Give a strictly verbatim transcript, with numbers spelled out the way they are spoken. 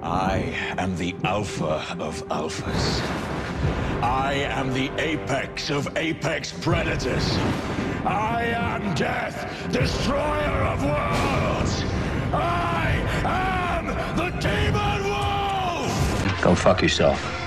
I am the alpha of alphas. I am the apex of apex predators. I am death, destroyer of worlds. I am the demon wolf! Go fuck yourself.